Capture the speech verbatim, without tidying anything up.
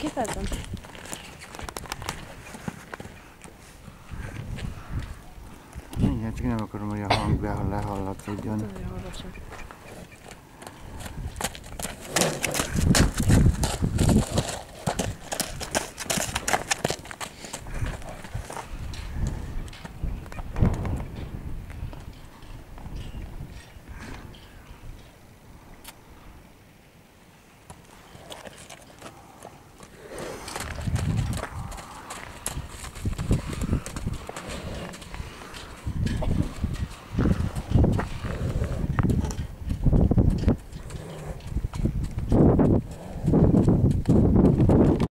Képeltem. Igen, csak nem akarom, hogy a hang lehallatszódjon. Nagyon hallgassam.